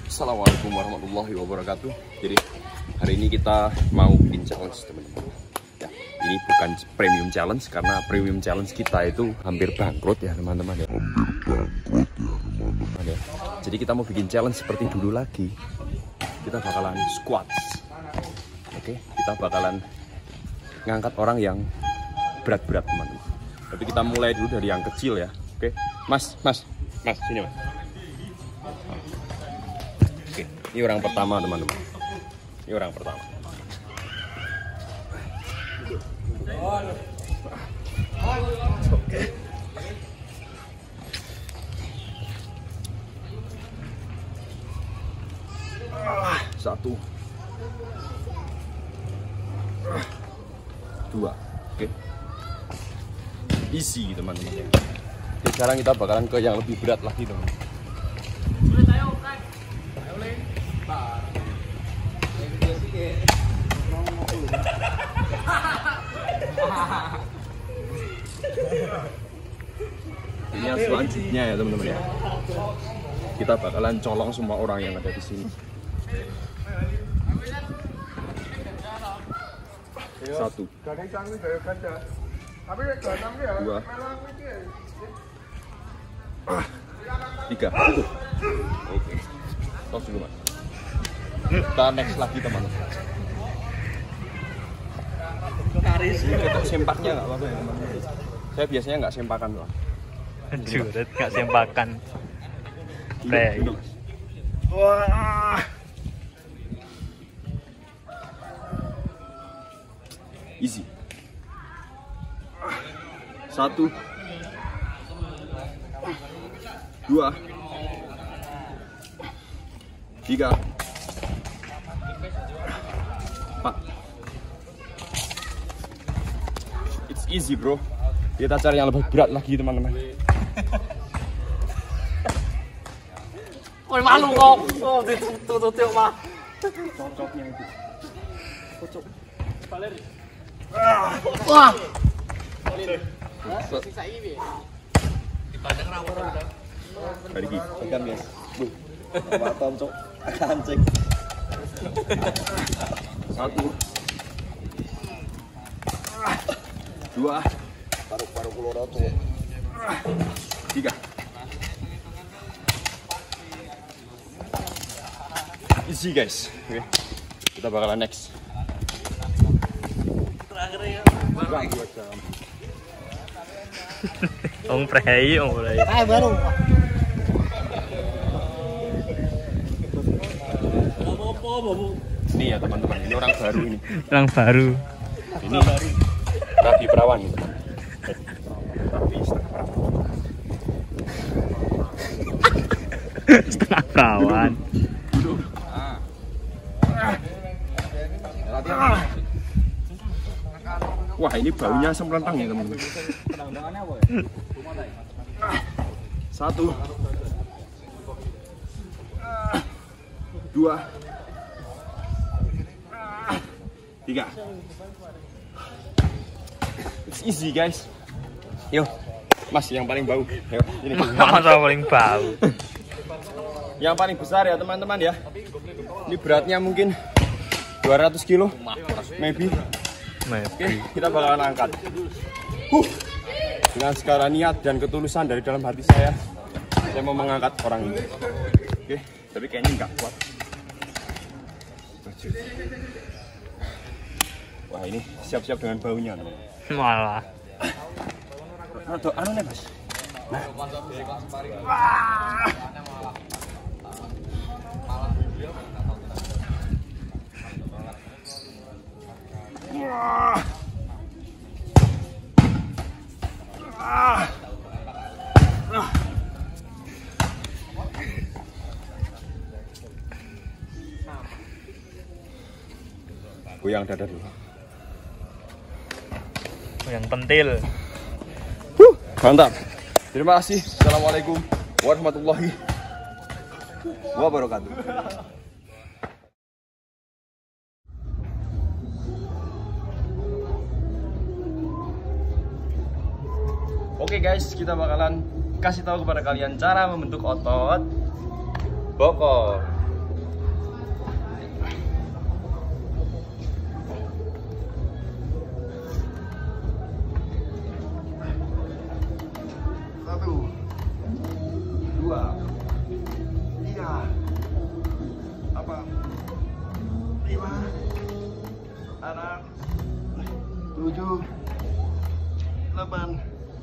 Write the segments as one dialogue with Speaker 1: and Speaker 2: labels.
Speaker 1: Assalamualaikum warahmatullahi wabarakatuh. Jadi hari ini kita mau bikin challenge teman-teman. Ya, ini bukan premium challenge karena premium challenge kita itu hampir bangkrut ya teman-teman ya. Jadi kita mau bikin challenge seperti dulu lagi. Kita bakalan squats. Oke, kita bakalan ngangkat orang yang berat-berat teman-teman. Tapi kita mulai dulu dari yang kecil ya. Oke, Mas, sini Mas. Oke, ini orang pertama teman-teman. Ini orang pertama. Oke. Satu, dua, oke. Easy teman-teman ya. Oke, sekarang kita bakalan ke yang lebih berat lagi teman. Ini yang selanjutnya ya teman-teman ya. Kita bakalan colong semua orang yang ada di sini. Satu, dua, tiga. Oke, tos dulu Mas. Kita next lagi teman-teman. Untuk sempaknya nggak apa-apa ya teman-teman. Saya biasanya nggak sempakan loh.
Speaker 2: Juret nggak sempakan.
Speaker 1: Wah. Easy. Satu, dua, tiga, empat. It's easy bro. Kita cari yang lebih berat lagi teman-teman.
Speaker 2: Ôi malu kok. Oh, tutup mah.
Speaker 1: Cocoknya itu. Cocok.
Speaker 2: Wah.
Speaker 1: Hari ini tekan guys. Waton cok. Kancing. Satu, dua, paru-paru kulo ratu. Tiga. Easy guys. Oke. Kita bakalan next. Terakhir ya.
Speaker 2: Ông Prey, ông Prey.
Speaker 3: Baru.
Speaker 1: Ini ya teman-teman, ini orang baru ini.
Speaker 2: Orang baru.
Speaker 1: Ini Rabi Perawan gitu.
Speaker 2: Setengah perawan.
Speaker 1: Wah, ini baunya asam rentang ya teman-teman. Satu, dua, tiga. It's easy guys. Yo, Mas yang paling bau. Yo, ini.
Speaker 2: Masa paling bau.
Speaker 1: Yang paling besar ya teman-teman ya. Ini beratnya mungkin 200 kilo, maybe. Oke, kita bakalan angkat. Dengan segala niat dan ketulusan dari dalam hati saya mau mengangkat orang ini. Oke, tapi kayaknya nggak kuat. Wah, ini siap-siap dengan baunya.
Speaker 2: Malah.
Speaker 1: Atau anu nih Mas. Nah. Wah. Goyang dada dulu.
Speaker 2: Yang pentil.
Speaker 1: Mantap. Terima kasih. Assalamualaikum warahmatullahi wabarakatuh. Oke guys, kita bakalan kasih tahu kepada kalian cara membentuk otot bokong. 7, 8.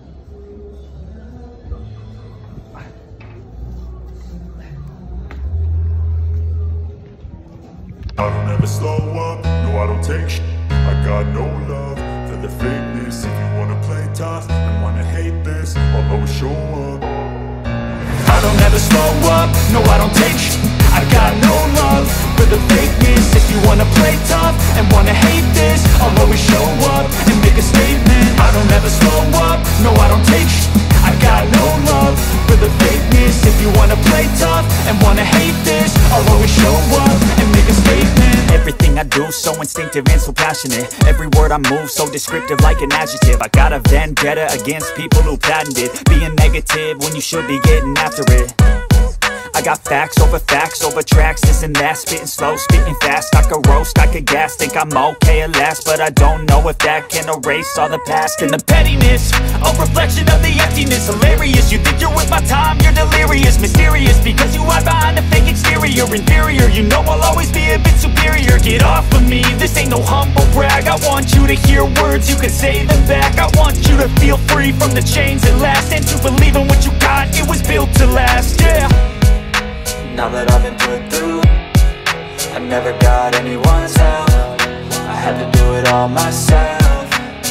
Speaker 3: I don't ever slow up, no I don't take sh**. I got no love for the fakeness. If you wanna play tough and wanna hate this, I'll always show up. I don't ever slow up, no I don't take sh**. I got no love for the fakeness. If you wanna play tough and wanna hate this, I'll always show up and make a statement. I don't ever slow up, no I don't take sh**. I got no love for the fakeness. If you wanna play tough and wanna hate this, I'll always show up and make a statement.
Speaker 4: Everything I do so instinctive and so passionate. Every word I move so descriptive like an adjective. I got a vendetta against people who patented being negative when you should be getting after it. I got facts over tracks, this and that. Spitting slow, spitting fast. I could roast, I could gas. Think I'm okay at last, but I don't know if that can erase all the past. And the pettiness, a reflection of the emptiness. Hilarious, you think you're worth my time, you're delirious. Mysterious, because you hide behind a fake exterior. Inferior, you know I'll always be a bit superior. Get off of me, this ain't no humble brag. I want you to hear words, you can say them back. I want you to feel free from the chains that last, and to believe in what you got, it was built to last, yeah.
Speaker 5: Now that I've been put through, I never got anyone's help. I had to do it all myself.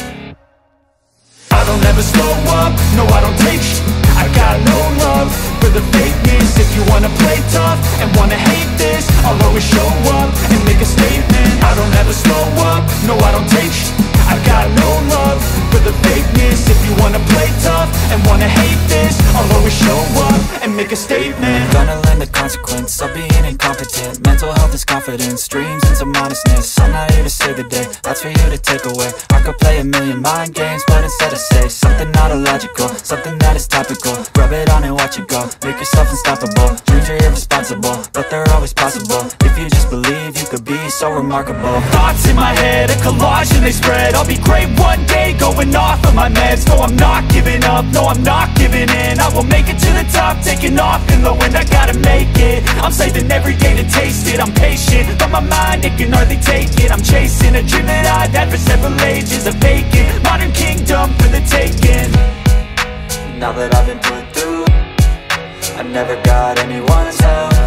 Speaker 3: I don't ever slow up, no I don't take sh**. I got no love for the fakeness. If you wanna play tough and wanna hate this, I'll always show up and make a statement. I don't ever slow up, no I don't take sh**. I got no love for the fakeness. If you wanna play tough and wanna hate this, I'll always show up and make a statement.
Speaker 5: Gonna learn the consequence of being incompetent. Mental health is confidence, dreams and some honestness. I'm not here to save the day, that's for you to take away. I could play a million mind games, but instead I say something not illogical, something that is topical. Rub it on and watch it go, make yourself unstoppable. Dreams are irresponsible, but they're always possible. If you just believe, you could be so remarkable.
Speaker 4: Thoughts in my head, a collage and they spread. I'll be great one day, going off of my meds. No, I'm not giving up, no, I'm not giving in. I will make it to the top, taking off in the wind. I gotta make it, I'm saving every day to taste it. I'm patient, but my mind, it can hardly take it. I'm chasing a dream that I've had for several ages. A vacant, modern kingdom for the taking.
Speaker 5: Now that I've been put through, I never got anyone's help.